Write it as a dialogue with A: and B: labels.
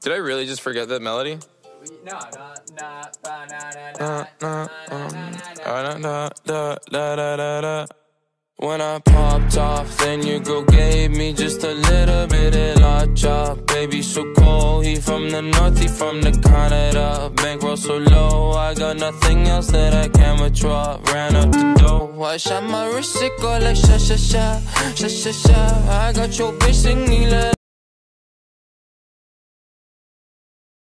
A: Did I really just forget that melody?
B: No.
C: When I popped off, then your girl gave me just a little bit of la chop. Baby so cold, he from the north, he from the Canada. Bankroll so low, I got nothing else that I can withdraw. Ran up the dough, I shot my wrist, it go like sha sha sha, sha sha sha. I got your bitch singing like